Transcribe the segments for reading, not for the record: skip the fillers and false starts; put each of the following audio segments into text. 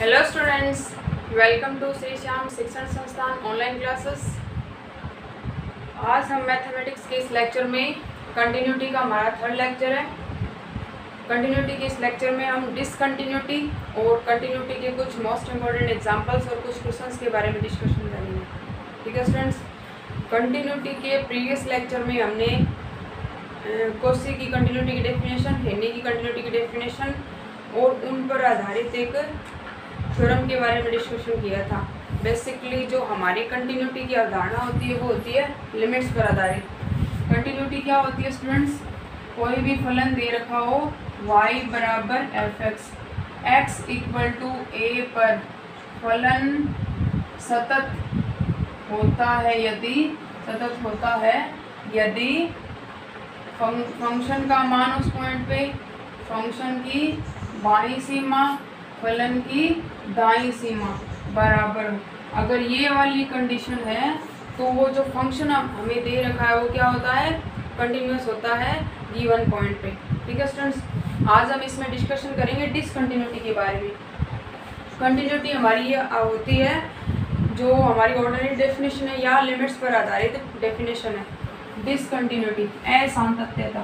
Hello students, welcome to Shri Shyam Shikshan Sansthan online classes. आज हम mathematics के इस लेक्चर में कंटिन्यूटी का हमारा थर्ड लेक्चर है। कंटिन्यूटी के इस लेक्चर में हम डिसकंटिन्यूटी और कंटिन्यूटी के कुछ मोस्ट इम्पॉर्टेंट एग्जांपल्स और कुछ क्वेश्चंस के बारे में डिस्कशन करेंगे। ठीक है स्टूडेंट्स, कंटिन्यूटी के प्रीवियस लेक्चर में हमने कोशी की कंटिन्यूटी की डेफिनेशन, हेनी की कंटिन्यूटी की डेफिनेशन और उन पर आधारित एक थ्योरम के बारे में डिस्कशन किया था। बेसिकली जो हमारी कंटिन्यूटी की अवधारणा होती है वो होती है लिमिट्स पर आधारित। कंटिन्यूटी क्या होती है स्टूडेंट्स? कोई भी फलन दे रखा हो y बराबर f x, x equal to a पर फलन सतत होता है यदि फंक्शन का मान उस पॉइंट पे फंक्शन की बाईं सीमा फलन की दाईं सीमा बराबर हो। अगर ये वाली कंडीशन है तो वो जो फंक्शन हमें दे रखा है वो क्या होता है? कंटिन्यूअस होता है गिवन पॉइंट पे। ठीक है स्टूडेंट्स, आज हम इसमें डिस्कशन करेंगे डिसकंटिन्यूटी के बारे में। कंटिन्यूटी हमारी ये होती है जो हमारी ऑर्डिनरी डेफिनेशन है या लिमिट्स पर आधारित डेफिनेशन है। डिसकंटिन्यूटी असांतत्यता,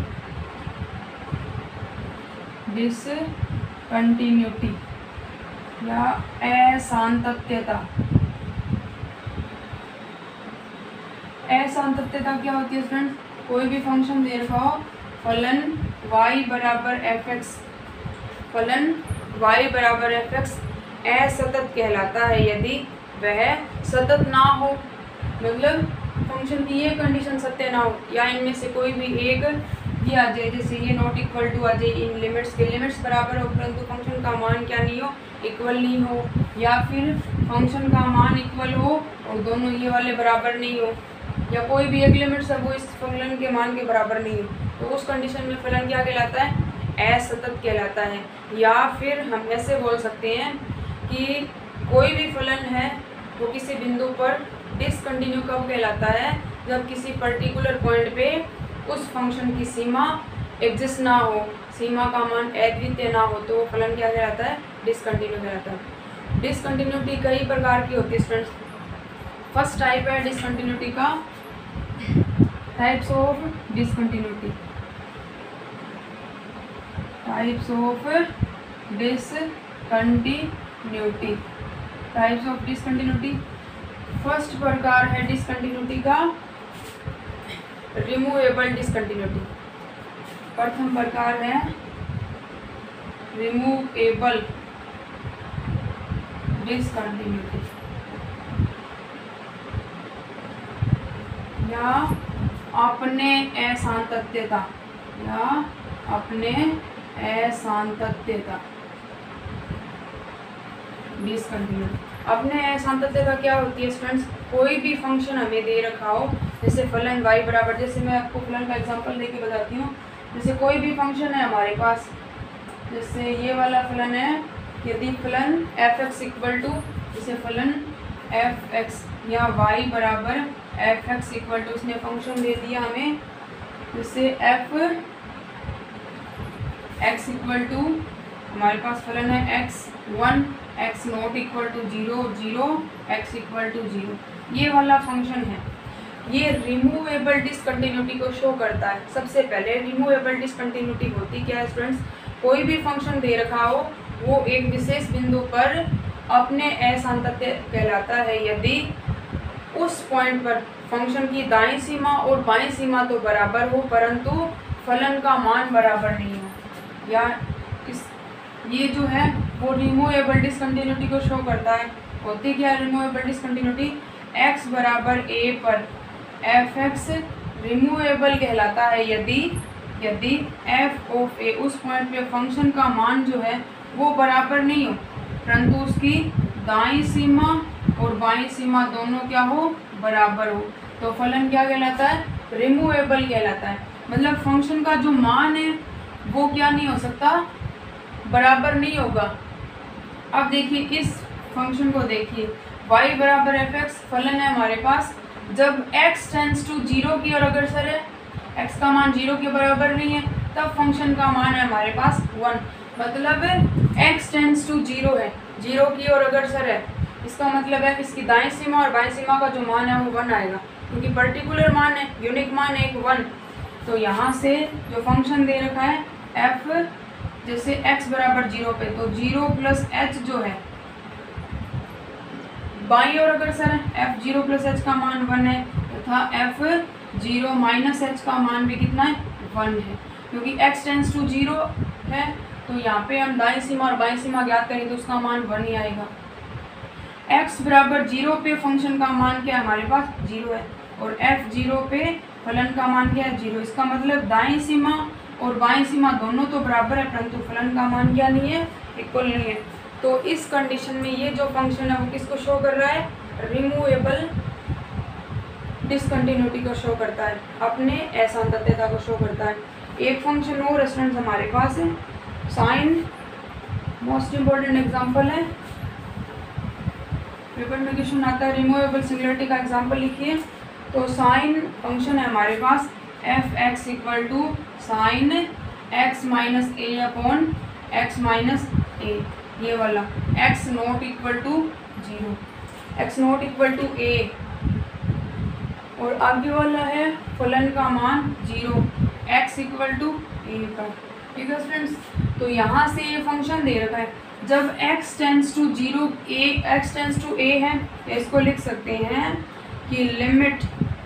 डिसकंटिन्यूटी या असांतत्यता। असांतत्यता क्या होती है स्टूडेंट? कोई भी फंक्शन दे रखा हो फलन y बराबर एफ एक्स, फलन y बराबर एफ एक्स असतत कहलाता है यदि वह सतत ना हो। मतलब फंक्शन की ये कंडीशन सत्य ना हो या इनमें से कोई भी एक ये आ जाए, जैसे ये नॉट इक्वल टू आ जाए इन लिमिट्स के, लिमिट्स बराबर हो परंतु फंक्शन का मान क्या नहीं हो? इक्वल नहीं हो, या फिर फंक्शन का मान इक्वल हो और दोनों ये वाले बराबर नहीं हो, या कोई भी एक लिमिट्स है वो इस फलन के मान के बराबर नहीं हो, तो उस कंडीशन में फलन क्या कहलाता है? असतत कहलाता है। या फिर हम ऐसे बोल सकते हैं कि कोई भी फलन है वो किसी बिंदु पर डिसकंटिन्यू कब कहलाता है? जब किसी पर्टिकुलर पॉइंट पे उस फंक्शन की सीमा एग्जिस्ट ना हो, सीमा का मान अद्वितीय ना हो, तो वो फलन क्या कहलाता है? डिसकंटिन्यू कहलाता है। डिसकंटिन्यूटी कई प्रकार की होती है स्टूडेंट्स। फर्स्ट टाइप है डिसकंटिन्यूटी का, types of discontinuity, types of discontinuity, types of discontinuity. First प्रकार है डिसकंटिन्यूटी का रिमूवेबल डिसकंटिन्यूटी। प्रथम प्रकार है रिमूवेबल डिसकंटिन्यूटी या अपने असांतत्यता, या अपने असांतत्यता डिसकंटिन्यूटी। अपने असांतत्यता क्या होती है स्टूडेंट्स? कोई भी फंक्शन हमें दे रखा हो, जैसे फलन y बराबर, जैसे मैं आपको फलन का एग्जांपल देके बताती हूँ। जैसे कोई भी फंक्शन है हमारे पास, जैसे ये वाला फलन है, यदि फलन एफ एक्स इक्वल टू, जैसे फलन एफ एक्स या y बराबर एफ एक्स इक्वल टू, उसने फंक्शन दे दिया हमें, जैसे एफ एक्स इक्वल टू हमारे पास फलन है x one, x not equal to zero, zero x equal to zero. ये वाला फंक्शन है, ये रिमूवेबल डिसकंटिन्यूटी को शो करता है। सबसे पहले रिमूवेबल डिसकंटिन्यूटी होती क्या है स्टूडेंट्स? कोई भी फंक्शन दे रखा हो वो एक विशेष बिंदु पर अपने असांतत्य कहलाता है यदि उस पॉइंट पर फंक्शन की दाईं सीमा और बाईं सीमा तो बराबर हो परंतु फलन का मान बराबर नहीं हो। या ये जो है वो रिमूवेबल डिसकंटिन्यूटी को शो करता है। होती क्या है रिमूवेबल डिसकंटिन्यूटी? x बराबर a पर एफ एक्स रिमूवेबल कहलाता है यदि f ऑफ a उस पॉइंट पे फंक्शन का मान जो है वो बराबर नहीं हो परंतु उसकी दाईं सीमा और बाईं सीमा दोनों क्या हो? बराबर हो, तो फलन क्या कहलाता है? रिमूवेबल कहलाता है। मतलब फंक्शन का जो मान है वो क्या नहीं हो सकता? बराबर नहीं होगा। अब देखिए इस फंक्शन को देखिए, y बराबर एफ एक्स फलन है हमारे पास, जब x टेंड्स टू जीरो की ओर अग्रसर है, x का मान जीरो के बराबर नहीं है तब फंक्शन का मान है हमारे पास 1। मतलब x टेंड्स टू 0 है, 0 की ओर अग्रसर है, इसका मतलब है कि इसकी दाईं सीमा और बाईं सीमा का जो मान है वो 1 आएगा, क्योंकि पर्टिकुलर मान है, यूनिक मान है 1। तो यहाँ से जो फंक्शन दे रखा है f, जैसे x बराबर 0 पे, तो 0 प्लस h जो है बाईं ओर अग्रसर है, f 0 प्लस h का मान 1 है, तथा f 0 माइनस h का मान भी कितना है 1 है, क्योंकि x टेंड्स टू 0 है। तो यहाँ पे हम दाईं सीमा और बाईं सीमा ज्ञात करें तो उसका मान 1 ही आएगा। x बराबर 0 पे फंक्शन का मान क्या है हमारे पास 0 है, और f 0 पे फलन का मान क्या है 0। इसका मतलब दाईं सीमा और बाईं सीमा दोनों तो बराबर है, परंतु फलन का मान क्या नहीं है, इक्वल नहीं है। तो इस कंडीशन में ये जो फंक्शन है वो किसको शो कर रहा है, रिमूवेबल डिसकंटिन्यूटी को शो करता है, अपने असांतत्यता को शो करता है। एक फंक्शन और स्टूडेंट्स हमारे पास है साइन, मोस्ट इम्पोर्टेंट एग्जांपल है, पेपर में क्वेश्चन आता है रिमूवेबल सिंगुलरिटी का एग्जांपल लिखिए। तो साइन फंक्शन है हमारे पास f x equal to sine x minus a upon x minus a, ये वाला x not equal to 0, x not equal to a, और आगे वाला है फलन का मान 0, एक्स इक्वल टू ए पर। ठीक है फ्रेंड्स, तो यहाँ से ये फंक्शन दे रखा है, जब x tends to 0 x tends to a है, इसको लिख सकते हैं कि limit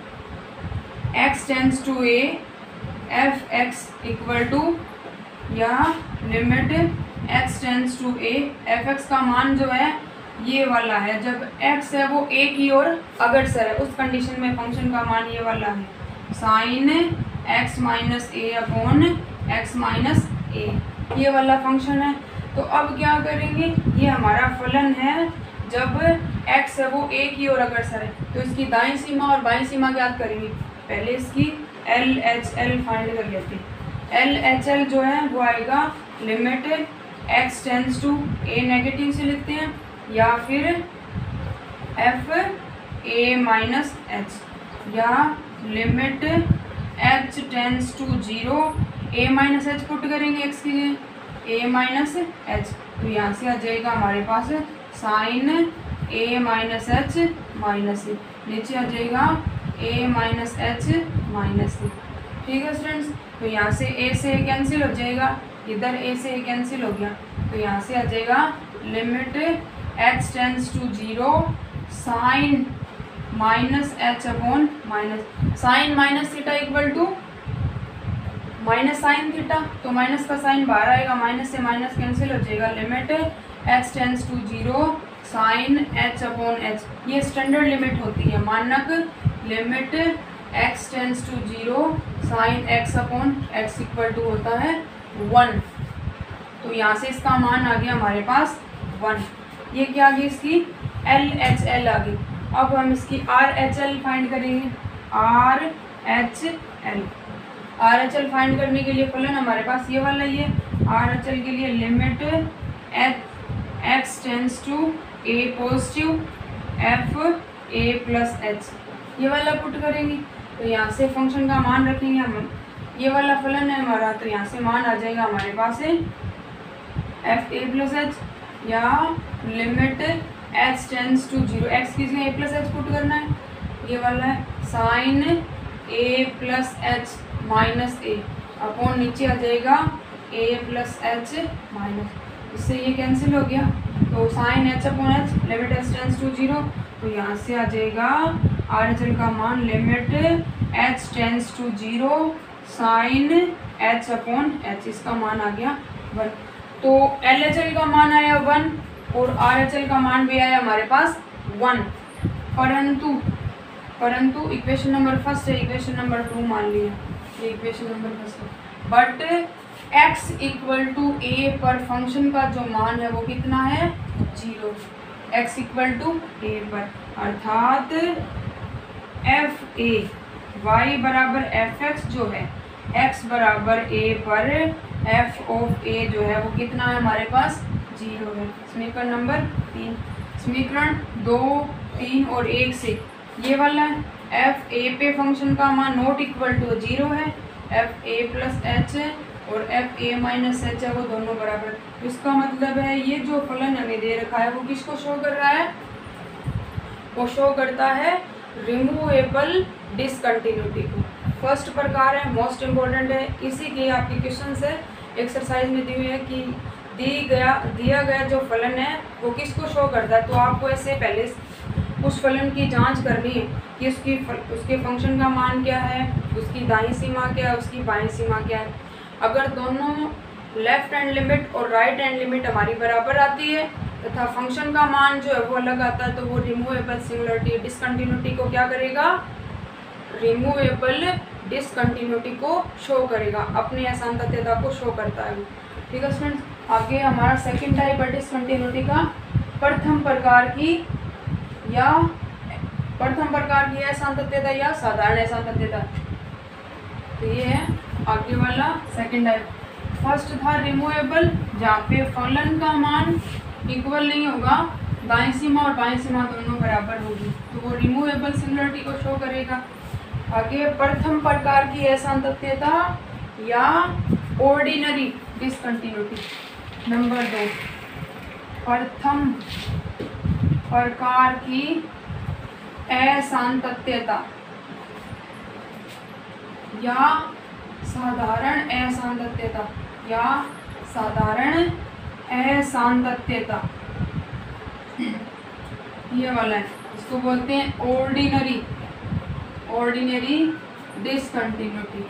x tends to a f x equal to, या limit x tends to a f x का मान जो है ये वाला है, जब x है वो a की ओर अग्रसर है, उस कंडीशन में फंक्शन का मान ये वाला है, sine x minus a upon x minus a, ये वाला फंक्शन है। तो अब क्या करेंगे, ये हमारा फलन है, जब x है वो a की ओर अग्रसर है, तो इसकी दाईं सीमा और बाईं सीमा ज्ञात करेंगे। पहले इसकी LHL फाइंड कर लेते हैं। LHL जो है वो आएगा limit x tends to a, negative से लिखते हैं, या फिर f a माइनस h, या limit h tends to 0 a minus h put करेंगे x की जगह a माइनस h, तो यहाँ से आ जाएगा हमारे पास sine a minus h minus a, नीचे आ जाएगा a minus h minus a. ठीक है स्टूडेंट्स, तो यहाँ से a से कैंसिल हो जाएगा, इधर a से कैंसिल हो गया, तो यहाँ से आ जाएगा limit h tends to 0 sine minus h upon minus sine minus theta equal to minus sine theta, तो माइनस का साइन बाहर आएगा, माइनस से माइनस कैंसिल हो जाएगा, limit x tends to 0 sine h upon h, ये स्टैंडर्ड लिमिट होती है, मानक limit x tends to 0 sine x upon x equal to होता है 1। तो यहाँ से इसका मान आ गया हमारे पास 1। ये क्या आ गई, इसकी LHL आ गई। अब हम इसकी RHL फाइंड करेंगे। RHL फाइंड करने के लिए फलन हमारे पास ये वाला ही है। RHL के लिए limit x tends to a positive f a plus h, ये वाला पुट करेंगे, तो यहाँ से फंक्शन का मान रखेंगे हम, ये वाला फलन है हमारा, तो यहाँ से मान आ जाएगा हमारे पास है f a प्लस h, या limit h tends to 0 x की जगह a प्लस h पुट करना है, ये वाला है sine a plus h minus a upon नीचे आ जाएगा a प्लस h माइनस, इससे ये कैंसिल हो गया, तो sine h upon h, limit h tends to 0, तो यहाँ से आ जाएगा RHL का मान limit h tends to 0 sine h upon h, इसका मान आ गया 1। तो LHL का मान आया 1 और RHL का मान भी आया हमारे पास 1, परंतु इक्वेशन नंबर फर्स्ट है, इक्वेशन नंबर 2 मान लिया, ये इक्वेशन नंबर फर्स्ट है, but x equal to a पर फंक्शन का जो मान है वो कितना है 0, x इक्वल टू a पर, अर्थात f a y बराबर एफ एक्स जो है x बराबर a पर f ऑफ a जो है वो कितना है हमारे पास 0 है। समीकरण नंबर 3, समीकरण 2, 3 और 1 से ये वाला है, f a पे फंक्शन का मान नॉट इक्वल टू 0 है, f a प्लस h और एफ ए माइनस एच है वो दोनों बराबर। इसका मतलब है ये जो फलन हमें दे रखा है वो किसको शो कर रहा है, वो शो करता है रिमूवेबल डिसकंटिन्यूटी को। फर्स्ट प्रकार है, मोस्ट इम्पोर्टेंट है, इसी के आपके क्वेश्चन से एक्सरसाइज में दी हुई है कि दिया गया जो फलन है वो किसको शो करता है। तो आपको ऐसे पहले उस फलन की जांच करनी है कि उसके फंक्शन का मान क्या है, उसकी दाईं सीमा क्या है, उसकी बाईं सीमा क्या है। अगर दोनों लेफ्ट हैंड लिमिट और राइट हैंड लिमिट हमारी बराबर आती है तथा फंक्शन का मान जो है वो अलग आता है, तो वो रिमूवेबल सिंगुलरिटी डिसकंटिन्यूटी को क्या करेगा, रिमूवेबल डिसकंटिन्यूटी को शो करेगा, अपनी असंतत्यता को शो करता है। ठीक है स्टूडेंट्स, आगे हमारा सेकंड टाइप है डिसकंटिन्यूटी का, प्रथम प्रकार की असंतत्यता या साधारण असंतत्यता। तो ये है आगे वाला सेकंड टाइप। फर्स्ट था रिमूवेबल, जहाँ पे फलन का मान इक्वल नहीं होगा, दाईं सीमा और बाईं सीमा दोनों बराबर होगी, तो वो रिमूवेबल सिंगुलरिटी को शो करेगा। आगे प्रथम प्रकार की असंतत्यता या ऑर्डिनरी डिसकंटिन्यूटी। नंबर 2, प्रथम प्रकार की असंतत्यता या साधारण असंतत्यता ये वाला है, इसको बोलते हैं ऑर्डिनरी डिसकंटिन्यूटी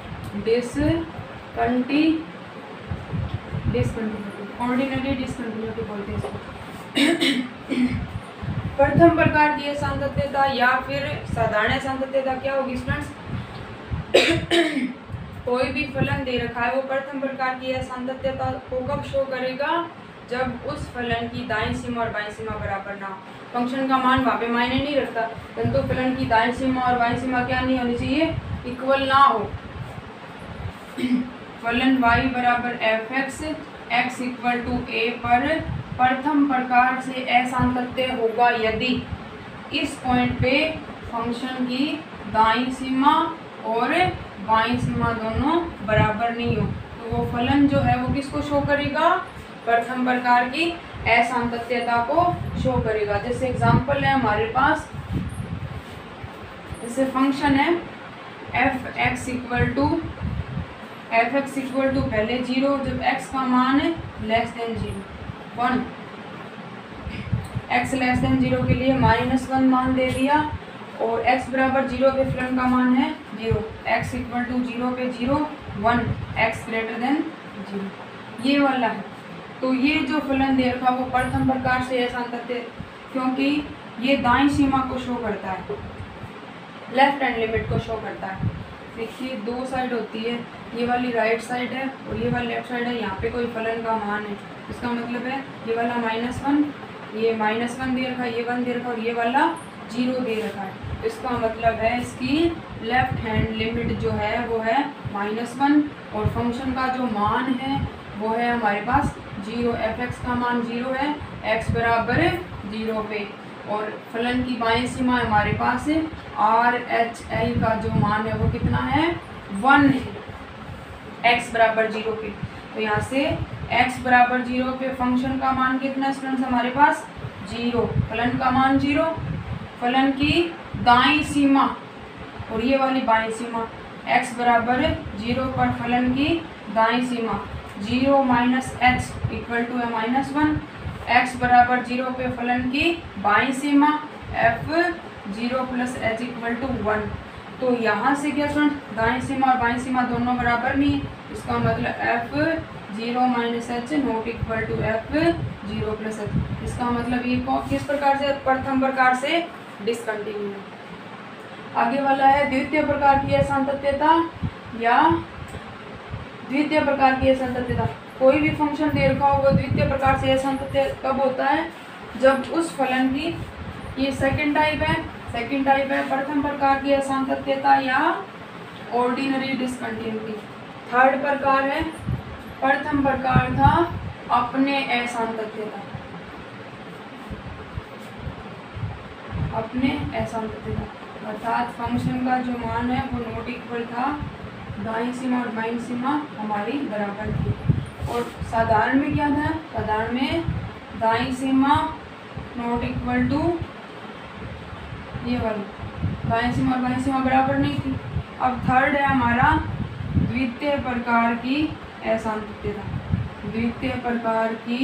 ऑर्डिनरी डिसकंटिन्यूटी बोलते हैं इसको। प्रथम प्रकार की असंतत्यता या फिर साधारण असंतत्यता क्या होगी स्टूडेंट्स, कोई भी फलन दे रखा है वो प्रथम प्रकार की असंतत्यता को कब शो करेगा, जब उस फलन की दाईं सीमा और बाईं सीमा बराबर ना हो। फंक्शन का मान वहाँ पे मायने नहीं रखता, परंतु फलन की दाईं सीमा और बाईं सीमा क्या नहीं होनी चाहिए, इक्वल ना हो। फलन y बराबर f x equal to a पर प्रथम प्रकार से असंतत्य होगा यदि इस पॉइंट पे फंक्शन की दाईं सीमा और बाईं सीमा दोनों बराबर नहीं हो, तो वो फलन जो है वो किसको शो करेगा, प्रथम प्रकार की असंतत्यता को शो करेगा। जैसे एग्जांपल है हमारे पास, जैसे फंक्शन है एफ एक्स इक्वल टू पहले 0, जब x का मान है less than 0 1, x less than 0 के लिए -1 मान दे दिया, और x बराबर 0 पे फलन का मान है 0, x इक्वल टू 0 पे 0 1, x ग्रेटर देन 0, ये वाला है। तो ये जो फलन दे रखा वो प्रथम प्रकार से असंतत्य, क्योंकि ये दाईं सीमा को शो करता है, लेफ्ट हैंड लिमिट को शो करता है। देखिए दो साइड होती है, ये वाली राइट साइड है और ये वाली लेफ्ट साइड है, यहाँ पे कोई फलन का मान है, इसका मतलब है ये वाला -1, ये -1 दे रखा है, ये 1 दे रखा है और ये वाला 0 दे रखा है। इसका मतलब है इसकी लेफ्ट हैंड लिमिट जो है वो है -1 और फंक्शन का जो मान है वो है हमारे पास 0, f(x) का मान 0 है, x बराबर 0 पे, और फलन की बाईं सीमा हमारे पास है RHL का जो मान है वो कितना है 1 है, x बराबर 0 पे। तो यहाँ से x बराबर 0 पे फंक्शन का मान कितना स्टूडेंट्स हमारे पास 0, फलन का मान 0, फलन की दाईं सीमा और ये वाली बाईं सीमा, x बराबर 0 पर फलन की दाईं सीमा 0 माइनस h इक्वल टू है -1, x बराबर 0 पे फलन की बाईं सीमा f 0 plus h equal to 1। तो यहाँ से क्या स्टूडेंट, दाईं सीमा और बाईं सीमा दोनों बराबर नहीं है, इसका मतलब f 0 minus h not equal to f 0 plus h। इसका मतलब ये किस प्रकार से, प्रथम प्रकार से डिसकंटिन्यू है। आगे वाला है द्वितीय प्रकार की असंतत्यता या द्वितीय प्रकार की असंतत्यता। कोई भी फंक्शन दे रखा होगा द्वितीय प्रकार से असंतत्य कब होता है, जब उस फलन की, ये सेकंड टाइप है प्रथम प्रकार की असंतत्यता या ऑर्डिनरी डिसकंटिन्यूटी। थर्ड प्रकार है, प्रथम प्रकार था अपने असंतत्यता, अर्थात फंक्शन का जो मान है वो नॉट इक्वल था दाईं सीमा और बाईं सीमा हमारी बराबर थी। और साधारण में क्या था, साधारण में दाईं सीमा नॉट इक्वल टू ये वाली, दाईं सीमा और बाईं सीमा बराबर नहीं थी। अब थर्ड है हमारा द्वितीय प्रकार की असांतत्यता। द्वितीय प्रकार की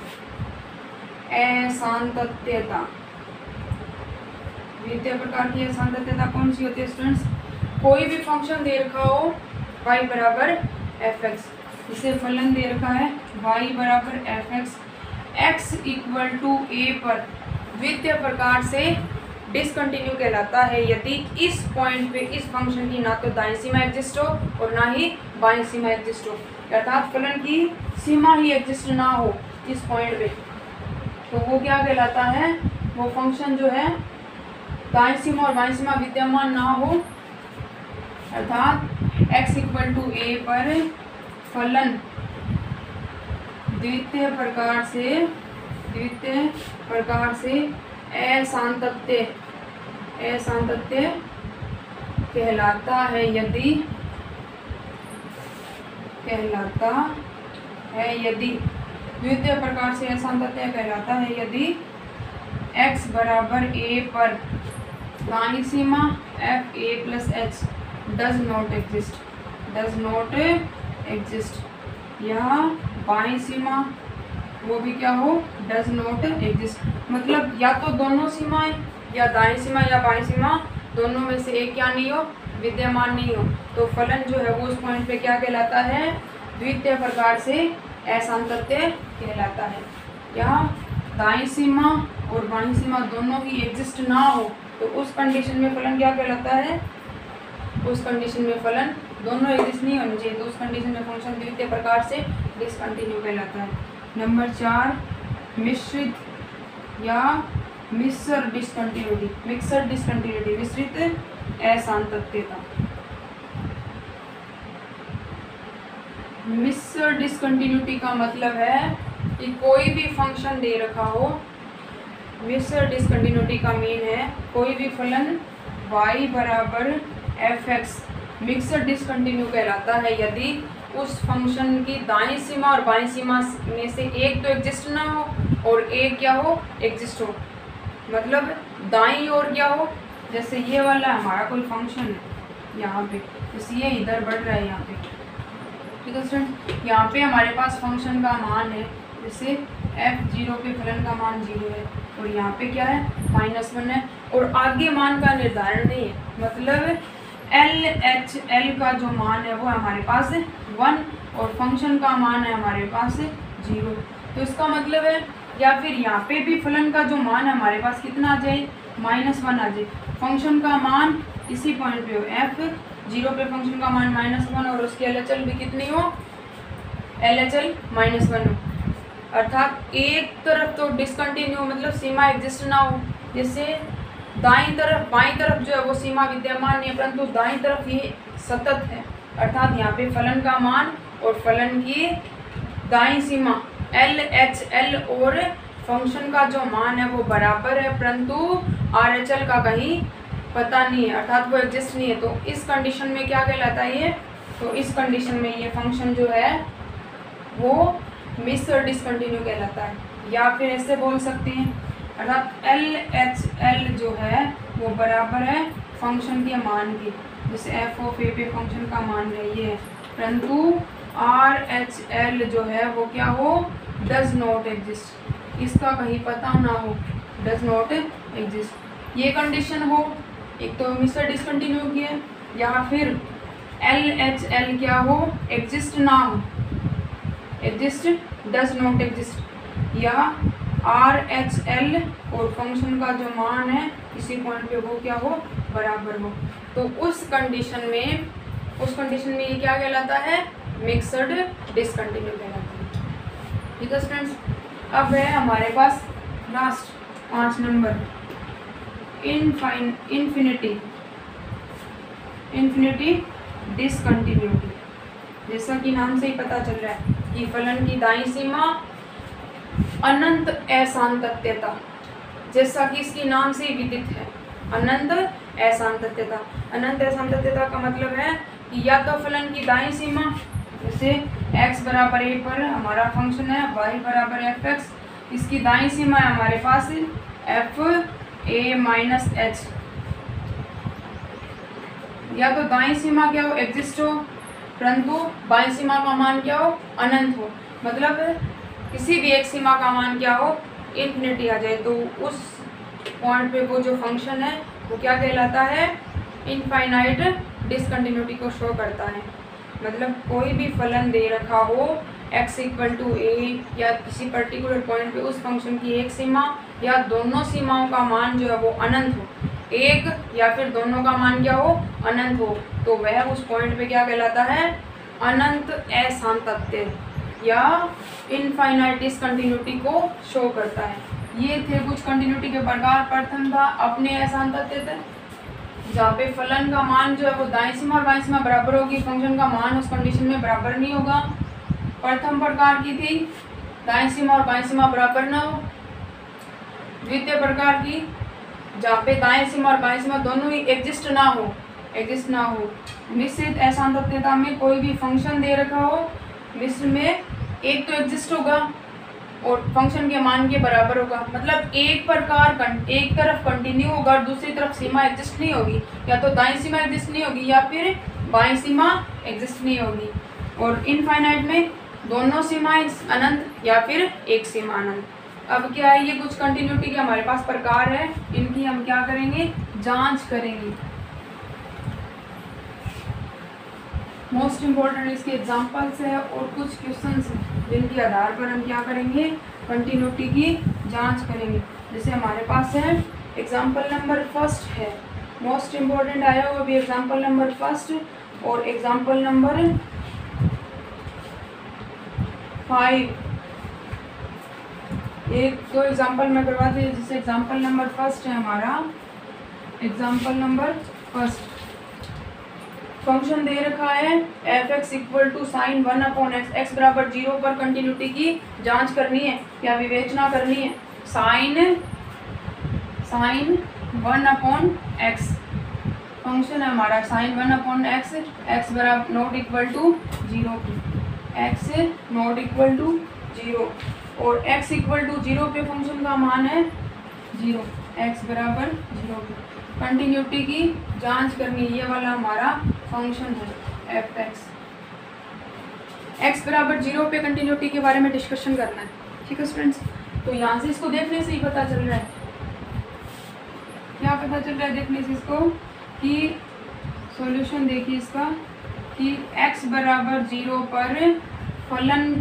असांतत्यता, द्वितीय प्रकार की असांतत्यता कौन सी होती है स्टूडेंट्स? कोई भी फंक्शन दे रखा हो y बराबर एफ एक्स, इसे फलन दे रखा है y बराबर f x, x equal to a पर द्वितीय प्रकार से डिसकंटिन्यू कहलाता है यदि इस पॉइंट पे इस फंक्शन की ना तो दाईं सीमा एग्जिस्ट हो और ना ही बाईं सीमा एग्जिस्ट हो, अर्थात फलन की सीमा ही एग्जिस्ट ना हो इस पॉइंट पे, तो वो क्या कहलाता है? वो फंक्शन जो है दाईं सीमा और बाईं सीमा विद्यमान ना हो, अर्थात x इक्वल टू ए पर फलन द्वितीय प्रकार से असांतत्य कहलाता है यदि द्वितीय प्रकार से असांतत्य कहलाता है यदि x बराबर a पर दाईं सीमा f a plus h does not exist, या बाईं सीमा वो भी क्या हो, डज नॉट एग्जिस्ट। मतलब या तो दोनों सीमाएं, या दाईं सीमा या बाईं सीमा, दोनों में से एक क्या नहीं हो, विद्यमान नहीं हो, तो फलन जो है वो उस पॉइंट पे क्या कहलाता है? द्वितीय प्रकार से असांतत्य कहलाता है। या दाईं सीमा और बाईं सीमा दोनों ही एग्जिस्ट ना हो तो उस कंडीशन में फलन क्या कहलाता है? उस कंडीशन में फलन दोनों एग्जिस्ट नहीं होने चाहिए, तो उस कंडीशन में फंक्शन द्वितीय प्रकार से डिसकंटिन्यू कहलाता है। नंबर 4 मिश्रित या मिक्सर डिसकंटिन्यूटी, मिश्रित असांतत्यता। मिक्सर डिसकंटिन्यूटी का मतलब है कि कोई भी फंक्शन दे रखा हो, मिक्सर डिसकंटिन्यूटी का मीन है कोई भी फलन y बराबर एफ एक्स मिक्सर डिसकंटिन्यू कहलाता है यदि उस फंक्शन की दाईं सीमा और बाईं सीमा में से एक तो एग्जिस्ट ना हो और एक क्या हो, एग्जिस्ट हो। मतलब दाईं ओर क्या हो, जैसे ये वाला हमारा कोई फंक्शन है यहाँ पे, जैसे ये इधर बढ़ रहा है यहाँ पे, ठीक है स्टूडेंट, यहाँ पे हमारे पास फंक्शन का मान है, जैसे f0 पे फलन का मान 0 है और यहाँ पे क्या है, -1 है और आगे मान का निर्धारण नहीं है। मतलब LHL का जो मान है वो हमारे पास 1 और फंक्शन का मान है हमारे पास 0। तो इसका मतलब है, या फिर यहाँ पे भी फलन का जो मान है हमारे पास कितना आ जाए, -1 आ जाए, फंक्शन का मान इसी पॉइंट पे हो, f0 पे फंक्शन का मान -1 और उसकी LHL भी कितनी हो, LHL -1 हो। अर्थात एक तरफ तो डिसकंटिन्यू मतलब सीमा एग्जिस्ट ना हो, जैसे दाईं तरफ बाईं तरफ जो है वो सीमा विद्यमान नहीं है, परंतु दाईं तरफ ये सतत है, अर्थात यहाँ पे फलन का मान और फलन की दाईं सीमा LHL और फंक्शन का जो मान है वो बराबर है, परंतु RHL का कहीं पता नहीं है, अर्थात वो एग्जिस्ट नहीं है। तो इस कंडीशन में क्या कहलाता है ये, तो इस कंडीशन में ये फंक्शन जो है वो मिक्सर डिसकंटिन्यू कहलाता है। या फिर ऐसे बोल सकते हैं, अर्थात LHL जो है वो बराबर है फंक्शन के मान के, जैसे f(a) पे फंक्शन का मान है ये, परंतु RHL जो है वो क्या हो, डज नॉट एग्जिस्ट, इसका कहीं पता ना हो, डज नॉट एग्जिस्ट। ये कंडीशन हो, एक तो मिक्सर डिसकंटिन्यू की है, या फिर LHL क्या हो, एग्जिस्ट ना हो, एग्जिस्ट डज नॉट एग्जिस्ट, या RHL और फंक्शन का जो मान है इसी पॉइंट पे वो क्या हो, बराबर हो। तो उस कंडीशन में ये क्या कहलाता है, मिक्सड डिसकंटिन्यू कहलाता है। ठीक है स्टूडेंट्स, अब है हमारे पास लास्ट 5 नंबर, इन्फिनिटी डिसकंटिन्यूटी। जैसा कि नाम से ही पता चल रहा है कि फलन की दाईं सीमा अनंत असांतत्यता, जैसा कि इसके नाम से ही विदित है, अनंत असांतत्यता। अनंत असांतत्यता का मतलब है कि या तो फलन की दाईं सीमा, जैसे x बराबर a पर हमारा फंक्शन है y बराबर fx, इसकी दाईं सीमा है हमारे पास f a माइनस h, या तो दाईं सीमा क्या हो, एग्जिस्ट हो, परंतु बाईं सीमा का मान क्या हो, अनंत हो। मतलब किसी भी एक सीमा का मान क्या हो, इन्फिनिटी आ जाए, तो उस पॉइंट पे वो जो फंक्शन है वो क्या कहलाता है, इनफाइनाइट डिसकंटिन्यूटी को शो करता है। मतलब कोई भी फलन दे रखा हो x इक्वल टू ए, या किसी पर्टिकुलर पॉइंट पे उस फंक्शन की एक सीमा या दोनों सीमाओं का मान जो है वो अनंत हो, एक या फिर दोनों का मान क्या हो, अनंत हो, तो वह उस पॉइंट पे क्या कहलाता है, अनंत असांतत्य या इनफाइनाइट डिसकंटिन्यूटी को शो करता है। ये थे कुछ कंटिन्यूटी के प्रकार। प्रथम था अपने असांतत्य थे, जहाँ पे फलन का मान जो है वो दाईं सीमा और बाईं सीमा बराबर होगी, फंक्शन का मान उस कंडीशन में बराबर नहीं होगा। प्रथम प्रकार की थी दाईं सीमा और बाईं सीमा बराबर ना हो। द्वितीय प्रकार की जहाँ पे दाईं सीमा और बाईं सीमा दोनों ही एग्जिस्ट ना हो। मिश्रित असांतत्यता में कोई भी फंक्शन दे रखा हो, मिश्र में एक तो एग्जिस्ट होगा और फंक्शन के मान के बराबर होगा। मतलब एक तरफ कंटिन्यू होगा और दूसरी तरफ सीमा एग्जिस्ट नहीं होगी, या तो दाईं सीमा एग्जिस्ट नहीं होगी या फिर बाईं सीमा एग्जिस्ट नहीं होगी। और इनफाइनाइट में दोनों सीमाएं अनंत या फिर एक सीमा अनंत। अब क्या है, ये कुछ कंटिन्यूटी के हमारे पास प्रकार है, इनकी हम क्या करेंगे, जांच करेंगे। मोस्ट इम्पोर्टेंट इसके एग्जांपल्स है और कुछ क्वेश्चंस हैं जिनके आधार पर हम क्या करेंगे, कंटिन्यूटी की जांच करेंगे। जैसे हमारे पास है एग्जांपल नंबर फर्स्ट है, मोस्ट इम्पोर्टेंट आया हुआ अभी एग्जांपल नंबर फर्स्ट और एग्जांपल नंबर 5। एक दो एग्जांपल मैं करवाती हूँ। जैसे एग्जांपल नंबर फर्स्ट है हमारा, एग्जांपल नंबर फर्स्ट, फंक्शन दे रखा है f(x) equal to sign 1/x, x बराबर 0 पर कंटिन्यूटी की जांच करनी है या विवेचना करनी है। साइन 1/x फंक्शन है हमारा, साइन 1/x, x बराबर नॉट इक्वल टू 0 की, x नॉट इक्वल टू 0 और x इक्वल टू 0 पे फंक्शन का मान है 0, x बराबर 0 की कंटिन्यूटी की जांच करनी। ये वाला हमारा फंक्शन है f(x), x बराबर 0 पे कंटिन्यूटी के बारे में डिस्कशन करना है। ठीक है स्टूडेंट्स, तो यहाँ से इसको देखने से ही पता चल रहा है, क्या पता चल रहा है देखने से इसको, कि सॉल्यूशन देखिए इसका, कि x बराबर 0 पर फलन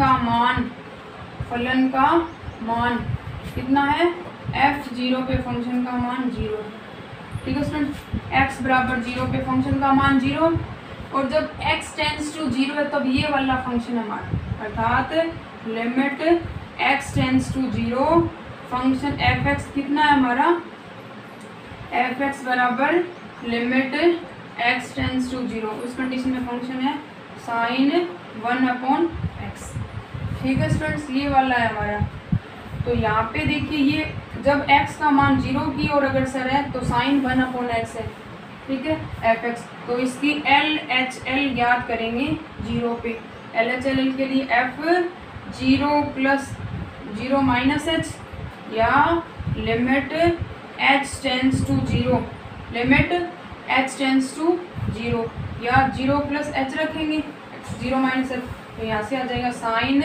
का मान कितना है, f(0) पे फंक्शन का मान 0। ठीक है स्टूडेंट, x बराबर 0 पे फंक्शन का मान 0 और जब x टेंड्स टू 0 है तब ये वाला फंक्शन हमारा, अर्थात limit x tends to 0 function f(x) कितना है हमारा, f(x) बराबर लिमिट x टेंड्स टू 0, उस कंडीशन में फंक्शन है साइन 1/x। ठीक है स्टूडेंट्स, ये वाला है हमारा। तो यहाँ पे देखिए, ये जब x का मान 0 की ओर अग्रसर है तो साइन 1/x है। ठीक है, f(x), तो इसकी LHL ज्ञात करेंगे 0 पे। LHL के लिए f(0 + 0 - h) या limit h tends to 0, limit h tends to 0 या 0 + h रखेंगे, 0 - h, तो यहाँ से आ जाएगा साइन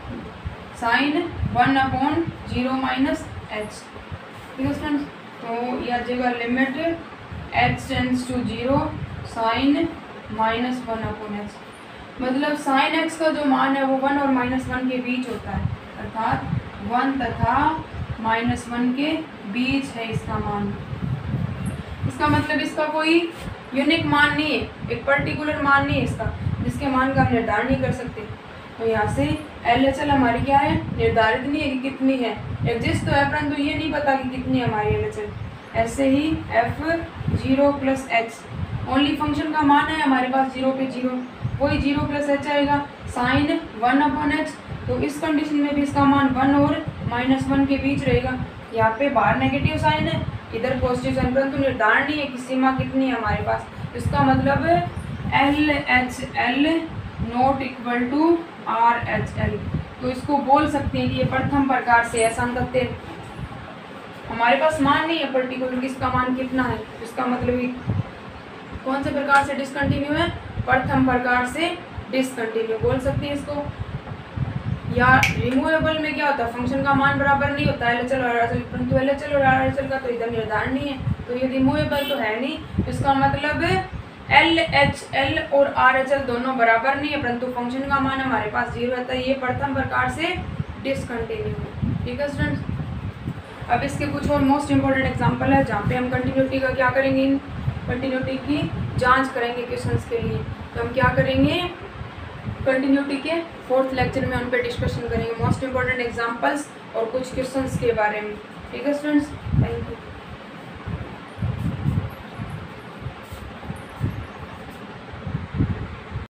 1/0 - h। ठीक है स्टूडेंट्स, तो यह जगह limit h tends to 0 sine -1/h। मतलब साइन x का जो मान है वो 1 और -1 के बीच होता है, अर्थात 1 तथा -1 के बीच है इसका मान। इसका मतलब इसका कोई यूनिक मान नहीं है, एक पर्टिकुलर मान नहीं है इसका, जिसके मान का हम निर्धारण नहीं कर सकते। तो यहाँ से LHL हमारी क्या है, निर्धारित नहीं है कि कितनी है, एग्जिस्ट तो है परंतु ये नहीं पता कि कितनी है हमारी LHL। ऐसे ही f(0 + h) ओनली फंक्शन का मान है हमारे पास 0 पे 0, वही 0 + h आएगा साइन 1/h। तो इस कंडीशन में भी इसका मान 1 और -1 के बीच रहेगा। यहाँ पे बाहर नेगेटिव साइन है, इधर पॉजिटिव साइन, परंतु निर्धारण नहीं है कि सीमा कितनी है हमारे पास। इसका मतलब LHL not equal to RHL। तो इसको बोल सकते हैं कि ये प्रथम प्रकार से असंगत है। हमारे पास मान नहीं है पर्टिकुलर किसका मान कितना है, इसका मतलब ये कौन से प्रकार से डिसकंटिन्यू है, प्रथम प्रकार से डिसकंटिन्यू बोल सकते हैं इसको। या रिमूवेबल में क्या होता है, फंक्शन का मान बराबर नहीं होता LHL और RHL, परंतु LHL और RHL का तो इधर निर्धारण नहीं है, तो ये रिमूवेबल तो है नहीं। इसका मतलब LHL और RHL दोनों बराबर नहीं है, परंतु फंक्शन का मान हमारे पास 0 रहता है। ये प्रथम प्रकार से डिसकंटिन्यू है। ठीक है स्टूडेंट्स, अब इसके कुछ और मोस्ट इंपॉर्टेंट एग्जांपल है जहाँ पे हम कंटिन्यूटी का क्या करेंगे, इन कंटिन्यूटी की जांच करेंगे क्वेश्चंस के लिए। तो हम क्या करेंगे, कंटिन्यूटी के 4th लेक्चर में उन पर डिस्कशन करेंगे मोस्ट इंपॉर्टेंट एग्जांपल्स और कुछ क्वेश्चंस के बारे में। ठीक है स्टूडेंट्स, थैंक यू।